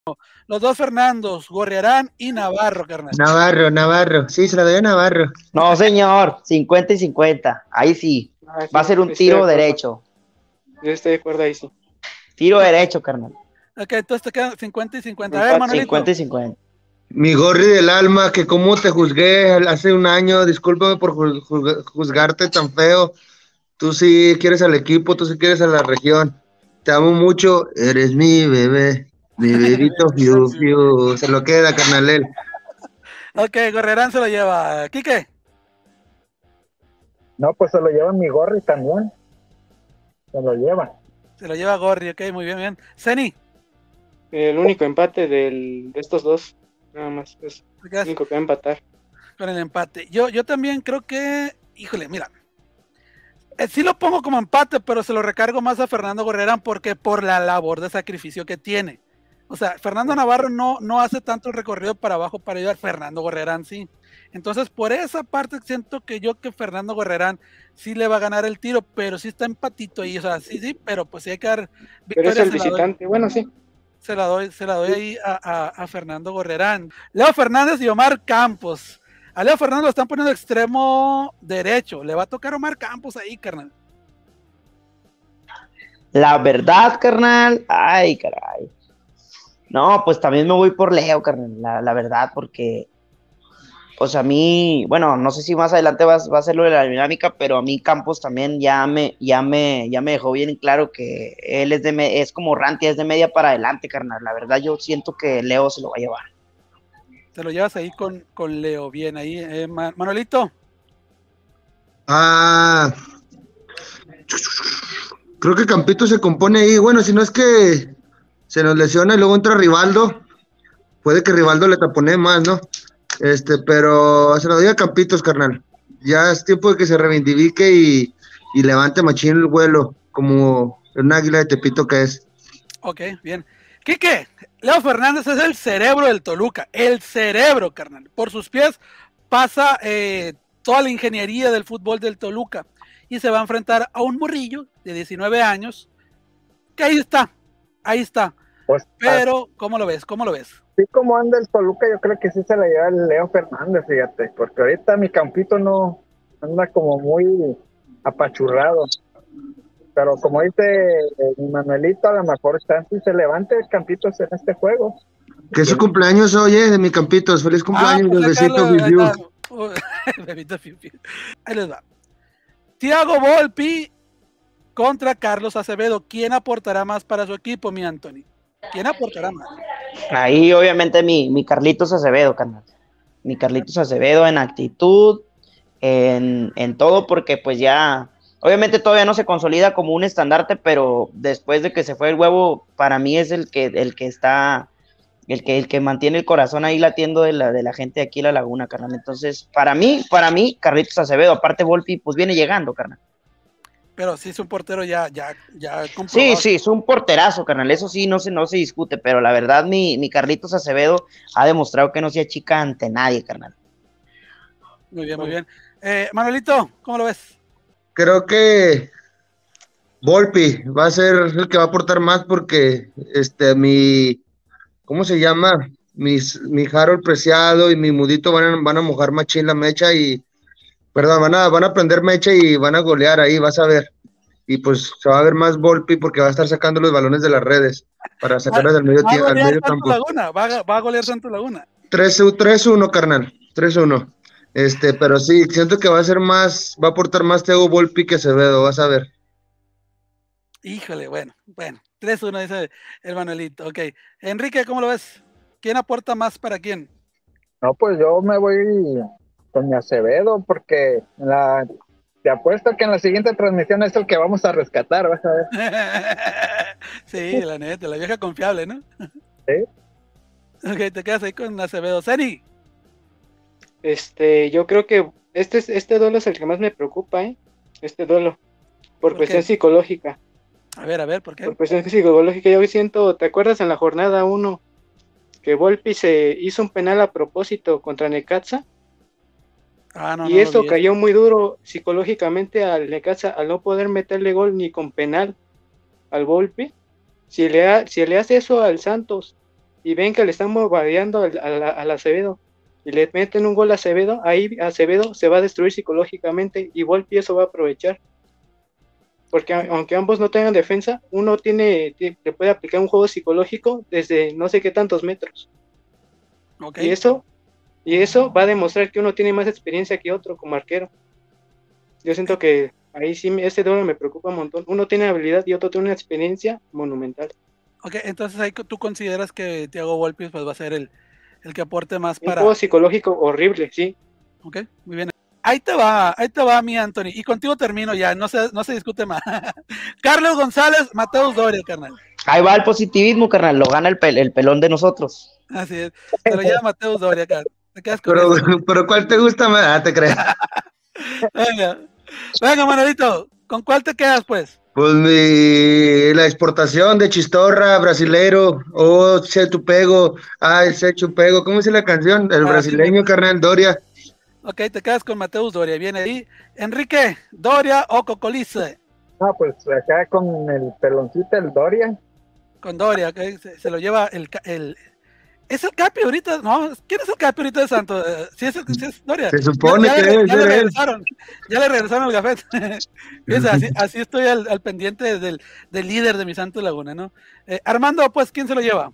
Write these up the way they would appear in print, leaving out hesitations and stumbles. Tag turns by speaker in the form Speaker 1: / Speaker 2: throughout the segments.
Speaker 1: Los dos Fernandos, Gorriarán y Navarro, carnal.
Speaker 2: Navarro. Sí, se la doy a Navarro.
Speaker 3: No, señor, 50 y 50. Ahí sí.
Speaker 4: Sí,
Speaker 3: Va a ser un tiro derecho.
Speaker 4: Yo estoy de acuerdo ahí, sí.
Speaker 3: Tiro derecho, carnal.
Speaker 1: Ok, entonces te quedan 50 y 50. A ver, Manolito.
Speaker 3: 50 y 50.
Speaker 2: Mi Gorri del alma, que como te juzgué hace un año, discúlpame por juzgarte tan feo. Tú sí quieres al equipo, tú sí quieres a la región. Te amo mucho, eres mi bebé, mi bebito fiu fiu. Se lo queda, carnalel.
Speaker 1: Ok, Gorriarán se lo lleva. ¿Quique?
Speaker 5: No, pues se lo lleva mi Gorri también. Se lo lleva.
Speaker 1: Se lo lleva Gorri, ok, muy bien, bien. Zeni.
Speaker 4: El único empate de estos dos. Nada más. Es el único que va a empatar.
Speaker 1: Con el empate. Yo también creo que. Híjole, mira. Sí lo pongo como empate, pero se lo recargo más a Fernando Gorriarán porque por la labor de sacrificio que tiene. O sea, Fernando Navarro no hace tanto el recorrido para abajo para ayudar. Fernando Gorriarán sí. Entonces, por esa parte siento que Fernando Gorriarán sí le va a ganar el tiro, pero sí está empatito ahí. O sea, sí, pero pues sí hay que dar
Speaker 4: victoria. Pero es el visitante, bueno, sí.
Speaker 1: Se la doy ahí a Fernando Gorriarán. Leo Fernández y Omar Campos. A Leo Fernández lo están poniendo extremo derecho. Le va a tocar Omar Campos ahí, carnal.
Speaker 3: La verdad, carnal. Ay, caray. No, pues también me voy por Leo, carnal. La verdad, porque pues a mí, bueno, no sé si más adelante va a ser lo de la dinámica, pero a mí Campos también ya me dejó bien claro que él es como Ranti, es de media para adelante, carnal. La verdad yo siento que Leo se lo va a llevar.
Speaker 1: Te lo llevas ahí con Leo, bien ahí. Manuelito.
Speaker 2: Creo que Campito se compone ahí. Bueno, si no es que se nos lesiona y luego entra Rivaldo, puede que Rivaldo le tapone más, ¿no? Pero se lo doy a Campitos, carnal. Ya es tiempo de que se reivindique y levante machín el vuelo, como un águila de Tepito que es.
Speaker 1: Ok, bien. Quique, Leo Fernández es el cerebro del Toluca, el cerebro, carnal. Por sus pies pasa toda la ingeniería del fútbol del Toluca y se va a enfrentar a un morrillo de 19 años, que ahí está. Pues, pero, ¿cómo lo ves?
Speaker 5: Sí, como anda el Toluca, yo creo que sí se la lleva el Leo Fernández, fíjate, porque ahorita mi Campito no anda como muy apachurrado. Pero como dice mi Manuelito, a lo mejor si se levante el Campitos en este juego.
Speaker 2: Que es su cumpleaños hoy, de mi Campitos. Feliz cumpleaños, bebecito
Speaker 1: Bebito Fiu Fiu. Ahí les va. Thiago Volpi contra Carlos Acevedo. ¿Quién aportará más para su equipo, mi Anthony? ¿Quién aportará más?
Speaker 3: Ahí obviamente mi Carlitos Acevedo, carnal. Mi Carlitos Acevedo en actitud, en todo, porque pues ya, obviamente todavía no se consolida como un estandarte, pero después de que se fue el huevo, para mí es el que mantiene el corazón ahí latiendo de la gente aquí en la Laguna, carnal. Entonces, para mí, Carlitos Acevedo, aparte Volpi, pues viene llegando, carnal.
Speaker 1: Pero sí es un portero ya comprobado.
Speaker 3: Sí, es un porterazo, carnal, eso sí, no se discute, pero la verdad mi Carlitos Acevedo ha demostrado que no se achica ante nadie, carnal.
Speaker 1: Muy bien. Manuelito, ¿cómo lo ves?
Speaker 2: Creo que Volpi va a ser el que va a aportar más porque ¿cómo se llama? Mi Harold Preciado y mi Mudito van a mojar machín la mecha y van a prender mecha y van a golear ahí, vas a ver. Y pues se va a ver más Volpi porque va a estar sacando los balones de las redes para sacarlos al medio campo.
Speaker 1: Va a golear Santos Laguna.
Speaker 2: 3-1, carnal. 3-1. Pero sí, siento que va a aportar más Thiago Volpi que Acevedo, vas a ver.
Speaker 1: Híjole, bueno, 3-1 dice el Manuelito, ok. Enrique, ¿cómo lo ves? ¿Quién aporta más para quién?
Speaker 5: No, pues yo me voy con mi Acevedo, porque te apuesto que en la siguiente transmisión es el que vamos a rescatar, vas a ver.
Speaker 1: Sí, la neta, la vieja confiable, ¿no?
Speaker 5: Sí.
Speaker 1: Ok, te quedas ahí con Acevedo. Zeni.
Speaker 4: Yo creo que este duelo es el que más me preocupa, este duelo, por cuestión psicológica.
Speaker 1: A ver, ¿por qué?
Speaker 4: Por cuestión psicológica, yo siento, ¿te acuerdas en la jornada 1 que Volpi se hizo un penal a propósito contra Necaxa? Y esto cayó muy duro psicológicamente al Necaxa, al no poder meterle gol ni con penal al Volpi. Si le hace eso al Santos y ven que le están bombardeando al Acevedo y le meten un gol a Acevedo, ahí Acevedo se va a destruir psicológicamente y Volpi eso va a aprovechar. Porque aunque ambos no tengan defensa, uno le puede aplicar un juego psicológico desde no sé qué tantos metros. Okay. Y eso va a demostrar que uno tiene más experiencia que otro como arquero. Yo siento que ahí sí este duelo me preocupa un montón. Uno tiene habilidad y otro tiene una experiencia monumental.
Speaker 1: Ok, entonces ahí tú consideras que Thiago Volpi pues va a ser el que aporte más
Speaker 4: un juego psicológico horrible, sí.
Speaker 1: Ok, muy bien. Ahí te va mi Anthony. Y contigo termino ya, no se discute más. Carlos González, Mateus Doria, carnal.
Speaker 3: Ahí va el positivismo, carnal, lo gana el pelón de nosotros.
Speaker 1: Así es, se lo lleva Mateus Doria, carnal. Te quedas con
Speaker 2: pero ¿cuál te gusta más? Ah, te crees.
Speaker 1: Venga, Manolito, ¿con cuál te quedas, pues?
Speaker 2: Pues la exportación de Chistorra, brasilero, Chupego, Chupego, ¿cómo dice la canción? El brasileño, carnal, Doria.
Speaker 1: Ok, te quedas con Mateus Doria, viene ahí. Enrique, Doria o Cocolice.
Speaker 5: No, pues acá con el peloncito, el Doria.
Speaker 1: Con Doria, okay. Se lo lleva ¿Es el Capi ahorita? No, ¿quién es el Capi ahorita de Santos? ¿Sí es Doria?
Speaker 2: Se supone que
Speaker 1: ya le regresaron el gafete. así estoy al pendiente del líder de mi Santos Laguna, ¿no? Armando, pues, ¿quién se lo lleva?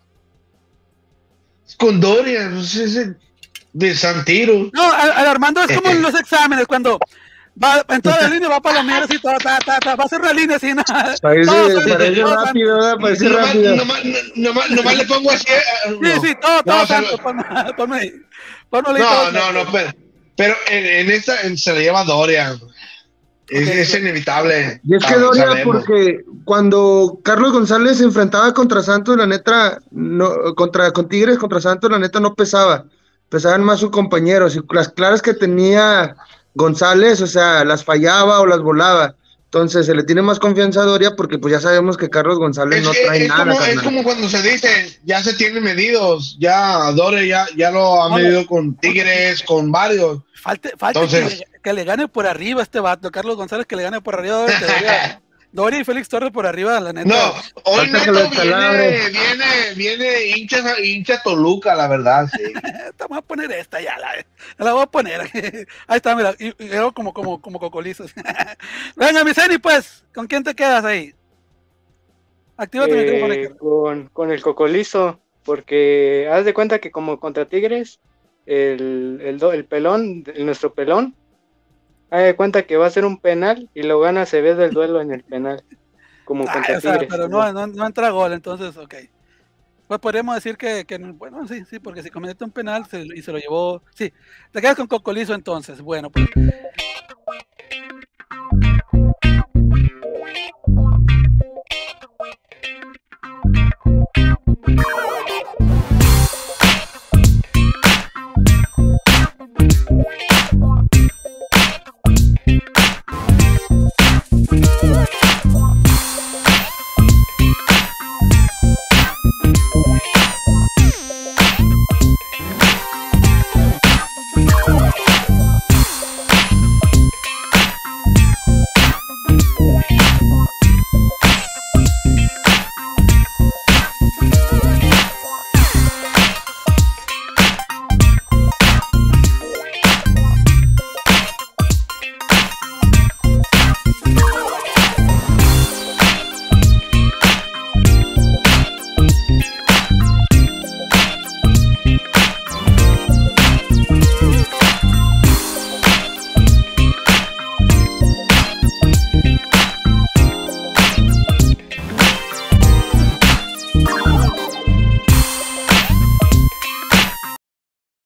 Speaker 6: Con Doria, pues de Santiro.
Speaker 1: No, al Armando es como en los exámenes, cuando va en toda la línea, va para los mieres y todo, va a hacer una línea así, ¿no?
Speaker 2: Parece rápido, ¿verdad? Parece rápido.
Speaker 6: Nomás le pongo así.
Speaker 1: Sí, todo santo, ponme ahí.
Speaker 6: No, pero en esta se le llama Doria. Es inevitable.
Speaker 2: Y es que Doria, porque cuando Carlos González se enfrentaba contra Santos, la neta, con Tigres, contra Santos, la neta no pesaba. Pesaban más sus compañeros. Y las claras que tenía González, o sea, las fallaba o las volaba. Entonces se le tiene más confianza a Doria porque pues ya sabemos que Carlos González no trae nada.
Speaker 6: Es como cuando se dice, ya se tienen medidos, ya Doria ya lo ha medido con Tigres, con varios.
Speaker 1: Falta entonces, que le gane por arriba este vato, Carlos González, que le gane por arriba Doria y Félix Torres por arriba, la neta.
Speaker 6: No, hoy Neto viene hincha Toluca, la verdad, sí.
Speaker 1: Vamos a poner esta ya, la voy a poner. Ahí está, mira, y era como cocolizos. Venga, mi Zeni, pues, ¿con quién te quedas ahí? Activa tu micrófono.
Speaker 4: Con el cocolizo, porque haz de cuenta que como contra Tigres, el pelón, nuestro pelón, haz de cuenta que va a ser un penal y lo gana Acevedo el duelo en el penal, como contra Tigres.
Speaker 1: Pero no entra gol, entonces, ok. Pues podríamos decir que bueno, sí, porque si comete un penal y se lo llevó, sí, te quedas con Cocolizo entonces, bueno, pues